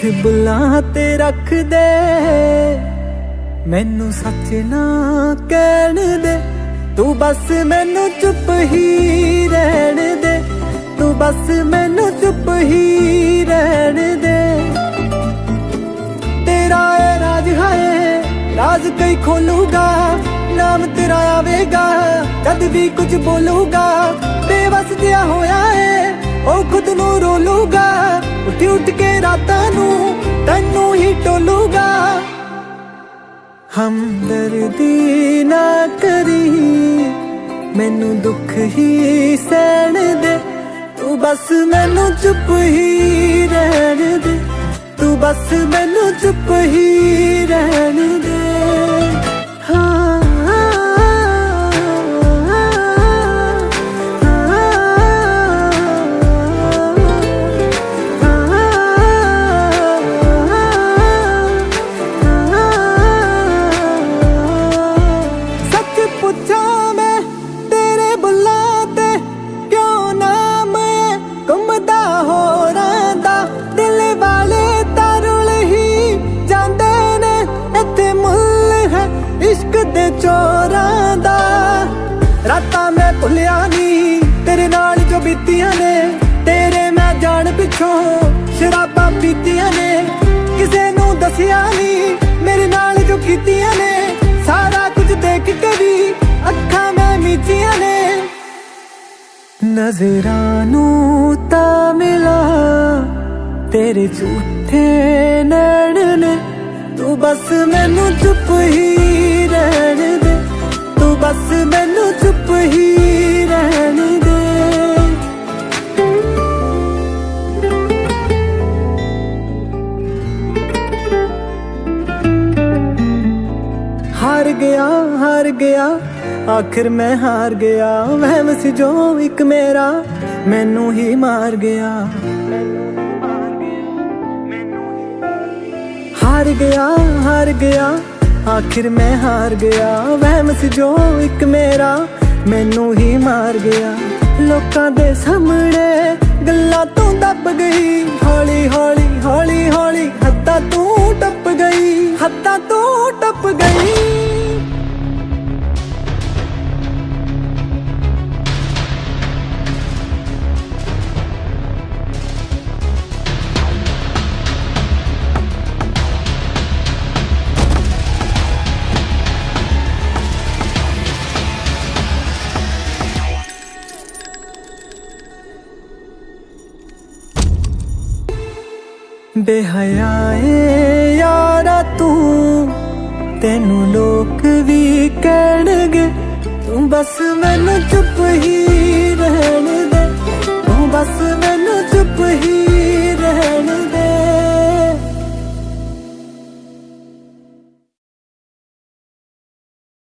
इत्थे बुलां ते रख दे, मैनू सच ना कहन दे। तू बस मैनू चुप ही रहन दे, तू बस मैनू चुप ही रहन दे। तेरा है राज है, राज कई खोलूगा, नाम तेरा आवेगा जद भी कुछ बोलूगा। बेबस जिहा होया है ओ खुद नू रोलूगा, उठ उठ के रातां नू तैनू ही टोलूगा। हमदर्दी ना करी, मैनू दुख ही सहन दे। तू बस मैनू चुप ही रहन दे, तू बस मैनू चुप ही रहन दे। चोरां दा रातां मैं भुलिया नी तेरे नाल जो बीतियां ने, तेरे मैं जान पिछों शराबां पीतियां ने। किसे नू दसिया नी मेरे नाल जो कीतियां ने, सारा कुछ देख के भी अखां मैं मीचियां ने। नजरां नू तां मिला तेरे झूठे नैन ने, तू बस मैनू चुप ही रहन दे, तू बस मैनू चुप ही रहन दे। हार गया आखिर मैं हार गया। वहम सी जो एक मेरा मैनू ही मार गया। हार गया आखिर मैं हार गया। वहम सी जो एक मेरा मैनू ही मार गया। लोकां दे सामने गल्लां तू दब गई, हौली हौली हौली हौली हद्दां तू टप गई, हद्दां तू टप गई। बेहयाए यारा तू, तेनू लोग भी कहणगे। तू बस मैनू चुप ही